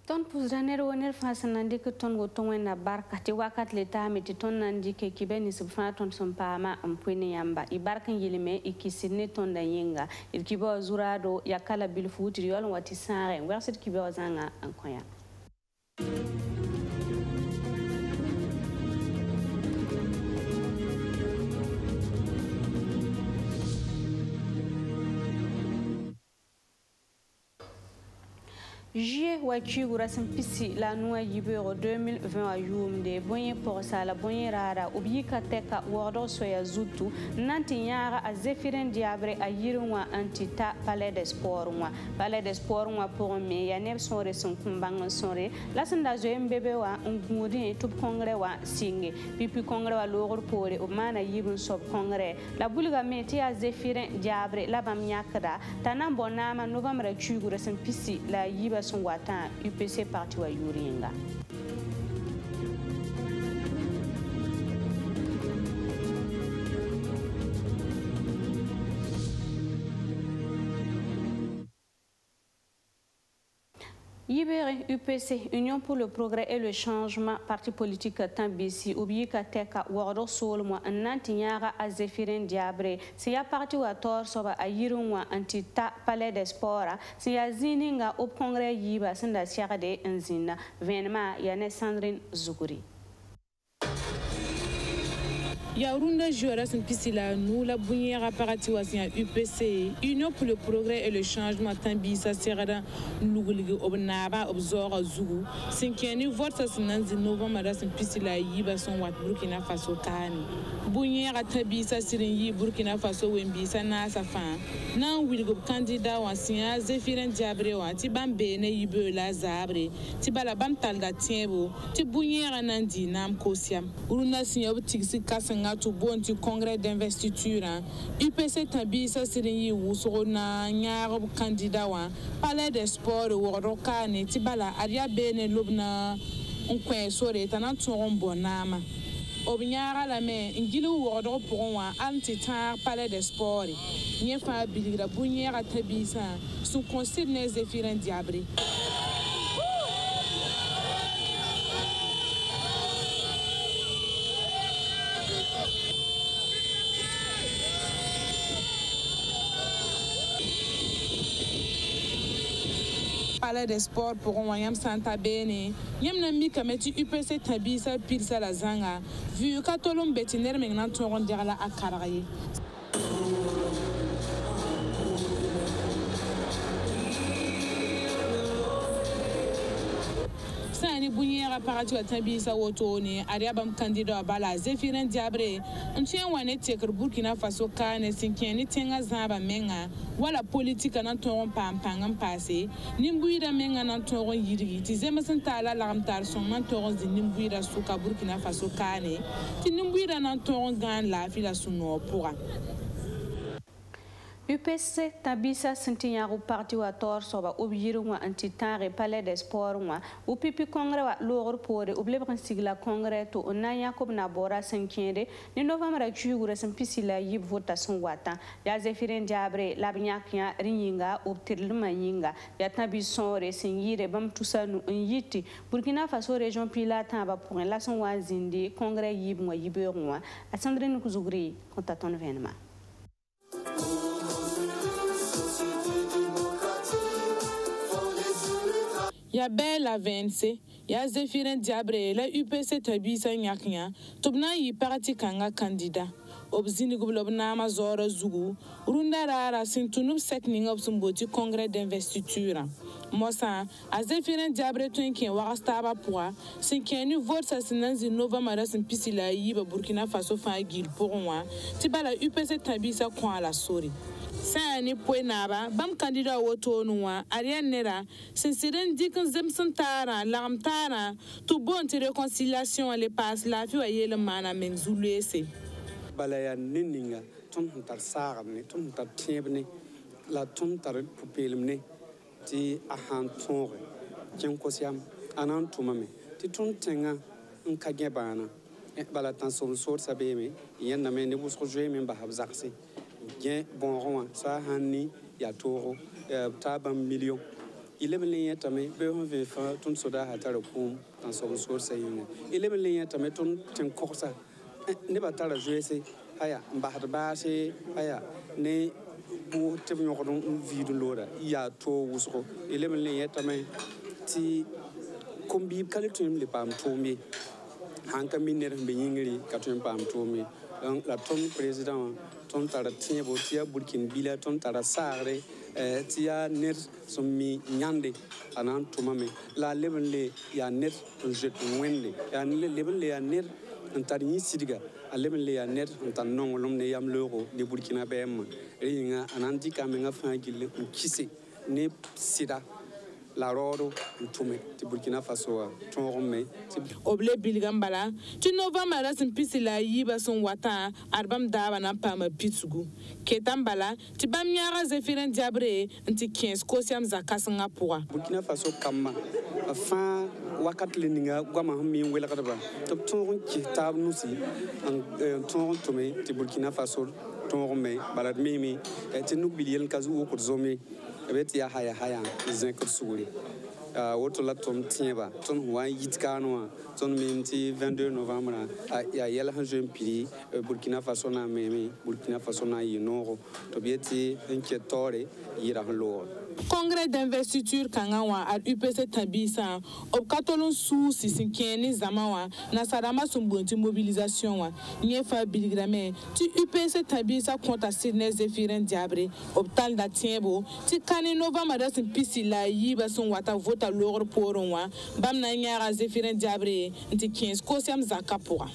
Ton pusraner woner fasanandi ke ton gotonwe na barka ti wakat leta meti ton nandi ke kibeni subfana ton sompama ampwene yamba ibarkan yilime ikisine ton da yenga ilkibo zurado yakala bilfuti yol wati sare wersit kibo zanga ankoya. Juillet Wachigura Simpisi la noix yibero 2020 a yumde bonye porsala bonye rara ubika teka wordo soya zutu nanti nyara a zefiren diabre a yirwa antita palais des sports pour me ya neb sonre son kumbang sonre la sanda zo mbebe wa ngudi tup kongre wa singe pipi kongre wa logor pore o mana yibun sob kongre la bulga meti a zefiren diabre la bam yakada tanan bonama novembre chigura Simpisi la yiba Songwatan UPC parti wa Yuringa. Yibere UPC, Union pour le progrès et le changement, parti politique Tambisi, Ubika Teka, Wardo Solmo, Nantinyara, Azefiren Diabre, Sia parti wa Tor Soba, Ayirunwa, Antita, Palais des Sports, Sia Zininga, Up Congrès Yiba, Senda Siarade, Nzina, Venema, Yane Sandrine Zuguri. Yaourunda Jouara Simpisi la nous la bouillère parati wasia UPC Union pour le progrès et le changement Tambisa Serada Luguligi Obnaba Obzora Zougou cinquième vote sa sinanzi novembre Simpisi la yiba son wat Burkina Faso Kani bouillère Tambisa Sirinyi Burkina Faso Wembisa na sa fin nan wilgo candidat wasia Zefiren Diabre wa Tibambe ne yibe la zabre Tibala bam talga tiebo ti bouillère nandi nam kosiam uruna sinyob tiksi kasanga to bonti congrès d'investiture UPC Tambisa Sirinyi Wusona nyaro candidat wa palais des sports woroka ne tibala aria bene lobna onkwe sore tanan toron bonama obnyara la me ngili woro pour wa antitar palais des sports nyefa biligra bunyera Tambisa sous conseil ne Zefiren Diabre. Palais des sports pour un moyen Santa Bene. Yam na mi kameti UPC Tambisa pilsa la zanga. Vu katolom betiner maintenant toron derrière la akaraye. Sani bounyera parati wa Tambisa wotone ariabam candidat bala Zefiren Diabre ntien wane teker Burkina Faso kane sinkeni tenga zaba menga wala politique nan toron pampangam passé nimbuira menga nan toron yiri ti zemasan tala lamtar son man toron di nimbuira suka Burkina Faso kane ti nimbuira nan toron gan la fila suno pora UPC Tambisa Sintinyaru parti wa Tor Soba Ubirunwa Antitare Palais des Sports ou pipi congrès wa logor pore ublebran sigla congrès to onaya kob na bora sankende ni novembre chugura Simpisi la yib votation wata ya Zefiren Diabre labnyaknya rinyinga ubtirluma yinga ya Tambisonre singire bam tusanu yiti Burkina Faso région pilata ba pour la son wazindi congrès yib mo yiberwa a Sandrine Kuzugri contaton événement. Ya bela vence ya Zefiren Diabre la UPC Tambisa nyaknya tobna yi parti kanga candidat obzini goblobna ma zora zugu runda rara sintunub sekning obsumboti congrès d'investiture mosa a Zefiren Diabre twenken warastaba poa sinkeni vote sa sinanzi novembre Simpisi la yiba Burkina Faso fa gil pour moi tibala UPC Tambisa kwa la sori Sani Poenaba, Bam candidat Wotonua, Ariane Nera, Sensiren Dickens Zemsantara, Lamtara, tout bon de réconciliation les passes, la vie à le mana menzulese. Balaya Ninninga, Tom Tar Sarne, Tom Tar Tiebne, la Tom Tar Pupilmne, Ti Ahan Tore, Jankosiam, Anan Tumame, Ti Tom Tenga, Nkagabana, Balatan Sol Sabeme, Yanamene was Rojem in Bahabzaxi. Bien bon roi, ça hanni ya toro tabam million il est venu tamé be on veut faire ton soda à tara kum dans son source il est venu tamé ton tin corsa ne ba tara jouer c'est aya mbahar baase aya ne bu te ñu ko don vie de lora ya to wusko il est venu tamé ti kombi kalitum le pam tomi hanka minner be yingri katum pam tomi la ton président ton tara tiebo tia burkin bila ton tara sare tia ner sommi nyande anan tumame la lebenle ya ner jet wende ya lebenle ya ner antar ni sidiga a lebenle ya ner antan non lom ne yam loro de burkina bem ringa anan dikame nga fangile kisse ne sida la roro tume ti Burkina Faso tonrome oble bilgambala ti novembre la sin pisila yiba son wata arbam daba na pama pitsugu ketambala ti bam nyara zefiren diabre nti 15 kosiam zakasanga pour Burkina Faso kamma fa wakat leninga gwama mi wela kadaba to tonron ki tab nusi en tonron tume ti Burkina Faso tonrome balad mimi ti nubiliel kazu ko zomi ebeti ya haya zinko suri woto la tom tieba ton wa yitkano ton minti 22 novembre ya yela han jeune pili Burkina Faso na memi Burkina Faso na yinoro to bieti inquiétore yira lo Congrès d'investiture kangawa at UPC Tabisa ob katolon sous sinkeni zamawa na sarama sumbunti mobilisation wa nyefa biligrame ti UPC Tabisa konta Sidney Zefiren Diabre ob tal da tiebo ti kani novembre sin pisila yiba son wata vota lor poron wa bam na nyara Zefiren Diabre nti 15 kosiam zakapura.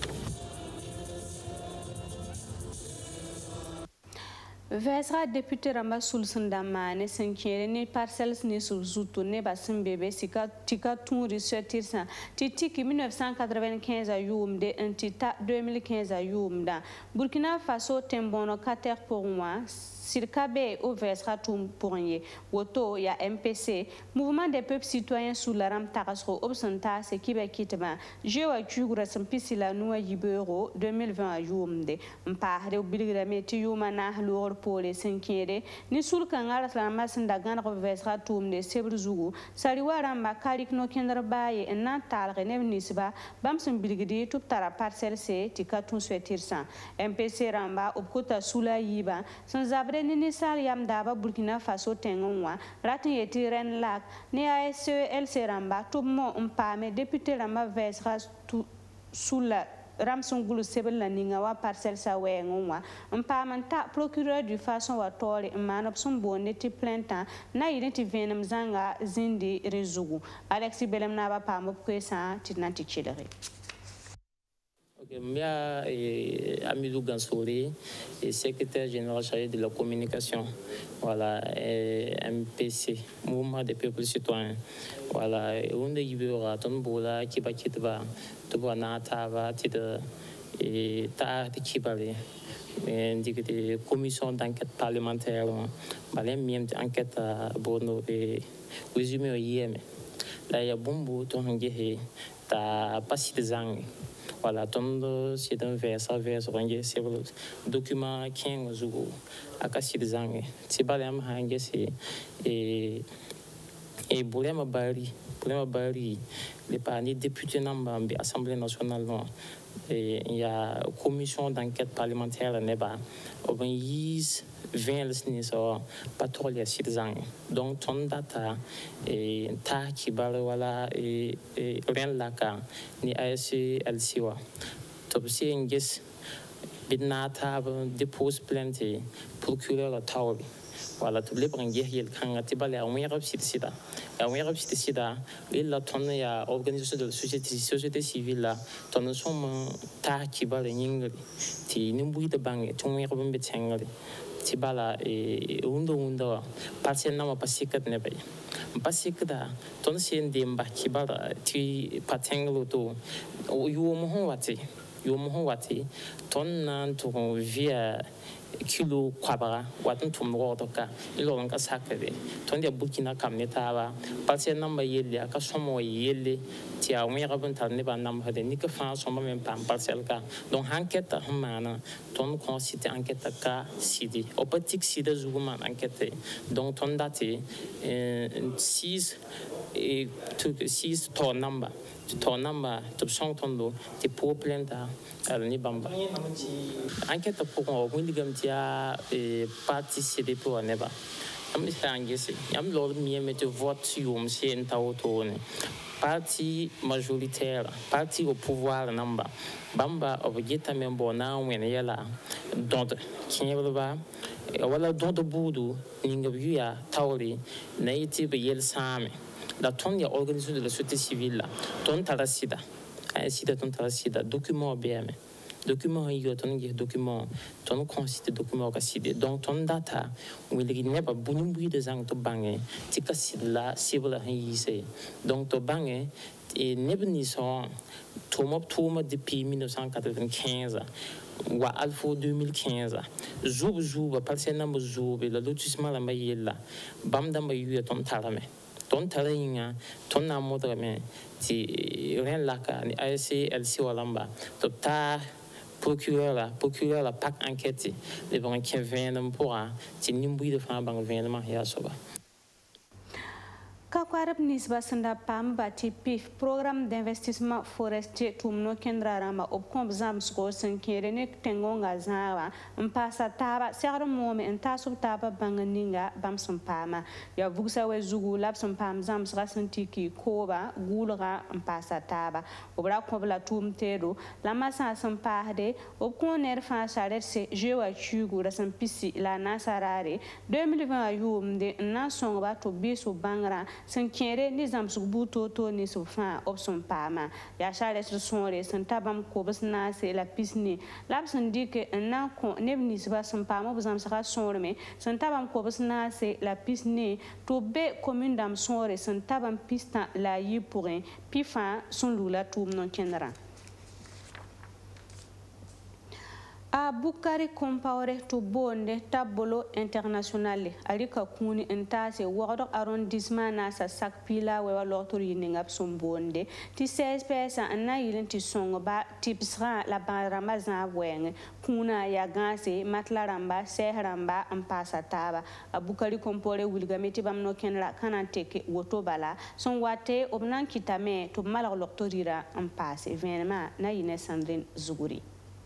Vesra député Ramba Sulsundama ne s'inquiète ni parcelles ni sous zoutou ne basim bébé sika tika tun ressortir titiki 1995 à Youm de un tita 2015 à Youm da Burkina Faso tembono kater pour moi Sirkabe au Vesra tum pour rien woto ya MPC mouvement des peuples citoyens sous la ram tarasro obsenta ce qui va quitter je wa kugura sampisila noa yibero 2020 à Youm de mpahre obligrame ti yuma na lor pole senkere ni sulka ngara salama sinda gana ko Vesra tum de sebruzugu sariwara makalik no kendra baye en talre ne nisba bam sun bilgidi tup tara parcelle c tikatun swetirsan MPC ramba obkota sula yiba sans abre ni sal yam daba Burkina Faso tengonwa ratin yeti ren lak ni ASLC ramba tout mo mpame député ramba Vesra sula Ramson Goulou Sebel la Ningawa parcelle sa wengonwa mpamanta procureur du façon wa tole manop son bonne ti plaintant na identity venem zanga zindi rezugu Alexis Belem na ba pamop kwesa tinanti chidere. Mia Amidou Gansori, secrétaire général chargé de la communication, voilà, MPC, Mouvement des peuples citoyens, voilà, on est yibura, ton boula, qui va quitter va, tout va na tava, tida, et ta kibale, des commissions d'enquête parlementaire, balem miem enquête à Bono et résumé au IM. Là, il y a bombo, ton ngé, ta pas si des angles. Voilà, c'est un vers, c'est le document 15 jours à casser des angles. C'est pas les mêmes, et Boulema Bari, les partis députés dans l'Assemblée nationale, il y a une commission d'enquête parlementaire à Neba, où il y a 20 patrouilles à 6 ans. Donc, ton data et ta qui voilà et rien là ni ASLC. Top si un guess, bidnata dépose plainte procureur à Taobi. Voilà, tout le monde est quand tu vas aller à un Europe sida. À un Europe sida, il a tourné à organisation de la société civile là. Ton son ta qui va aller n'ingri. Tu n'oublies de banque, tu m'y reviens de t'ingri. Tu vas là et undo. Passer n'a pas si que ne paye. Passer que da. Ton c'est un démba qui va là. Tu pas t'ingri tout. You moho wati. Ton nan tu via kilo kwabara watan tum roto ka ilon ka sakade ton dia Burkina kamne taaba parce namba yelle aka somo yelle ti a wi rabon tar ne ban nam hade ni ka fa somo men pam parcel ka donc enquête mana ton consiste enquête ka sidi opatik sida zuguma enquête donc ton date 6 et 6 ton number to song tondo ti po plenta ni bamba enquête pour on oui ligam tia participer pour neba am istangesi am lor mi me te vote yum sen tawtone parti majoritaire parti au pouvoir namba bamba obgeta membo na wen yala donc kineba wala donc budu ninga biya tawri na yiti be yel same la ton ya organisation de la société civile ton tarasida sida ton tarasida document BM document yo ton document ton consiste document ka sida donc ton data will ne ba bunumbu de zang to bange tika sila civil yise donc to bange et nebni son toma depuis 1995 wa alfo 2015 zoub parce que nambo zoub la lotissement la mayela bam damba yu ton tarame ton taringa ton namoda me ti ren laka ni ACLC walamba to ta procureur la pack enquête les bon qui vient pour ti nimbu de fa bang vient ya soba Kakwarab nisba sanda pamba ti PIF programme d'investissement forestier tumno kendra rama obkom zam sko sankere ne tengonga zawa mpasa taba serre momi entaso taba banganinga bamsum pama ya bugsa we zugu labsum pam zam srasantiki koba gulra mpasa taba obra kobla tumtedo la masa sampahde obkon ner fa saretse jewa chugu rasam pisi la nasarare 2020 yumde na songa to biso bangra sen kere ni zam subuto to ni sufa option pama ya share sonre sen tabam ko basna se la pisni labson dike na ko nebni siba sen pama buzam saka sonre sen tabam ko basna se la pisni to be commune dam sonre sen tabam pista la yi pourrin pifa son lula tum non kendra a Bukari Compaoré to bonde tabolo internationale alika kuni entase wado arrondissement na sa sak pila we walotor yiningap som bonde ti 16 pesa na yilin ti songo ba tipsra la barama za weng kuna ya ganse matlaramba sehramba ampasa taba a Bukari Compaoré wilgameti bamno kenra kananteke woto bala son wate obnan kitame to malak loktorira ampase venema na yine Sandrine Zuguri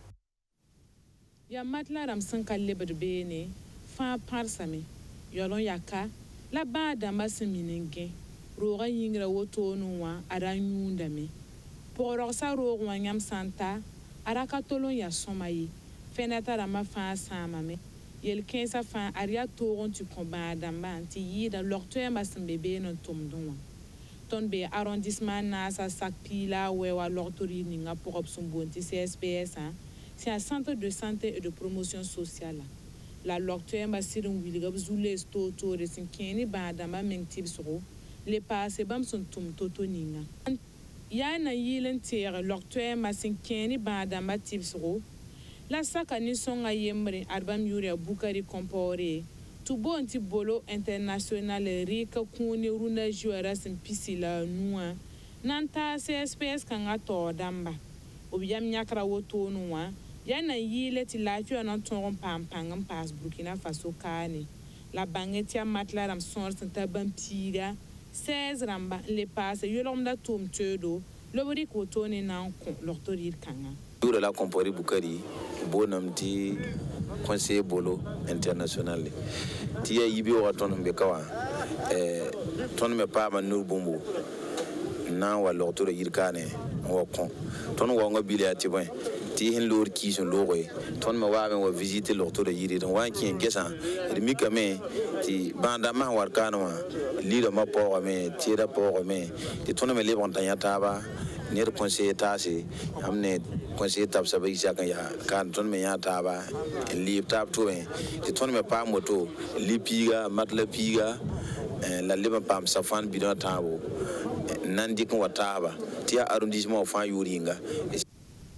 ya matla ram san kalle bene fa parsame yolon yaka la bada masiminenge roga yingra woto nuwa ara nyunda me poro sa rogo wanyam santa ara katolon ya somayi fenata rama fa sama me yel kensa fa aria toron tu kombada manti yida lokto masim bebe non tomdonwa ton be arrondissement na sa sakpila wewa loktori ninga pour option bonti CSPS c'est un centre de santé et de promotion sociale. La docteur Massirin Wilgab Zoulé Stoto de Sinkeni Badama Mentibsro, les passés bam sont totoninga. Yana Yilen Terre, docteur Massinkeni Badama Tibsro, la sakani son a yembre Arbam Yuria Bukari Compaoré, tout bon tibolo international Rika Kuni Runa Juaras en Pisila Noua, Nanta CSPS Kangato Damba, Obiam Yakra Woto Noua. Yana yile ti lafiya nan ton pam pas Burkina Faso kane la bangetia matla ram sor santa bampiga 16 ramba le passe yolom da tum tedo lobri ko toni nan kon l'autorité kanga Dura la Compaoré Bukari bonam ti conseiller bolo international ti ya yibi wa ton be kawa ton me pa man nur bombo na wa l'autorité kane wa kon ton wa ngobile ati bon ti hen lor ki son loré ton ma wa ben wa visiter l'autorité yiri don wa ki ngesa mi kame ti banda ma war kanwa lido ma po me ti da po me ti ton me le bon tanya taba ner conseiller tasi amne conseiller tab sabai saka ya kan ton me ya taba li tab to me ti ton me pa moto li piga matla piga la leba pam safan bidon tabo nan dikin wa taba ti arrondissement fa yuringa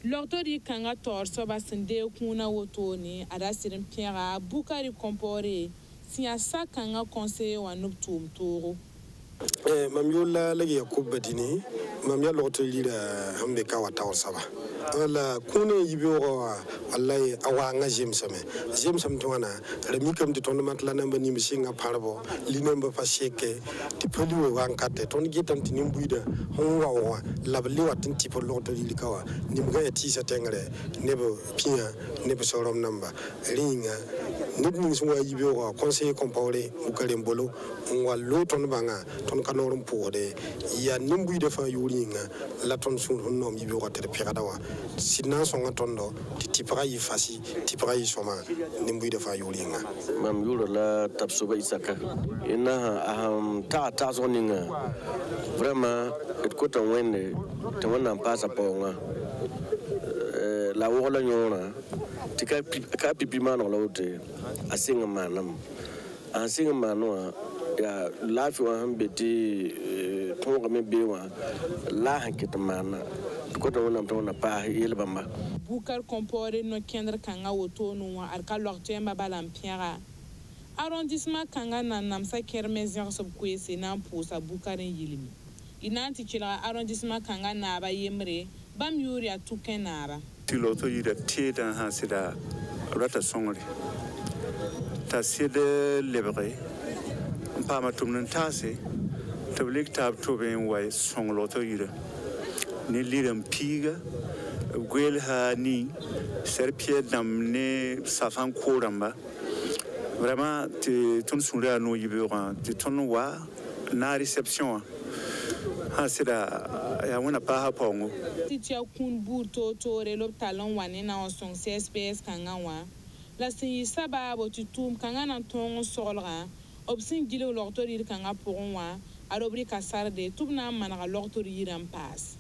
L'autori kanga torso ba sende kuna wotoni adasirin piera Bukari Kompore siya sa kanga conseiller wa nuptum toro. Mam yola lagi Yakub Badini mam ya l'autori da hambe kawa tawsaba. Wala kune yibo wallahi awanga jemsame twana remi kam de ton matla namba ni misinga parbo linemba paseke ti poliwe wankate ton gitam ti nimbuida honwa wa labli watin ti polo to likawa nimga eti satengre nebo pia nebo sorom namba ringa nidni sunwa yibo conseiller compaoré Bukari Mbolo ngwa lo ton banga ton kanorum pode ya nimbuida fa yuringa la ton sun honnom yibo ko tere piradawa sidna songa tondo tipara yi fasi tipara yi soma nimbu de fa yulinga mam yuro la tapsuba isaka ina ta zoninga vraiment et kota wende te wana pasa ponga la wola nyona tika ka pipi mano la wote asinga manam asinga mano ya lafi wa hambeti tonga mebewa la hankita mana Bukar Kompore no kendra kanga wotono wa arka loktemba balampiera arrondissement kanga na namsa kermezian sob kwese na pousa Bukaren yilimi inanti chila arrondissement kanga na ba yemre bam yuri atukenara tiloto yira tieda ha sida rata songri ta sida lebre pa matumnan tase tablik tab toben way songloto yira ni liram piga gwel ha ni serpie damne safan koramba vraiment te ton sourire no yibera te ton wa na réception ha sida ya wana pa ha pongo titia kun burto tore lob talon wane na osong CSPS kangawa la si sababo tutum kangana tongo solra obsin gile l'autorité kanga pourwa arobri kasarde tubna manaka l'autorité rampas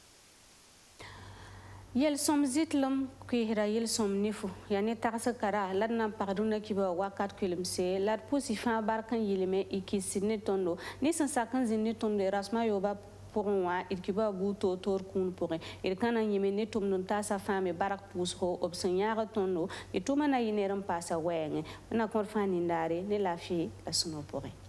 yel som zitlam kuihira yel som nifu yani taxa kara ladna parduna kiba wakat kulimse lad pusi fa barkan yilime ikisine tondo ni sansakan zinni tondo rasma yoba pourwa itkiba buto tor kun pouré il kana yime ne tumnun tasa fami barak pusho obsanyara tondo ituma na yineram pasa wenge na korfani ndare ne lafi la suno pouré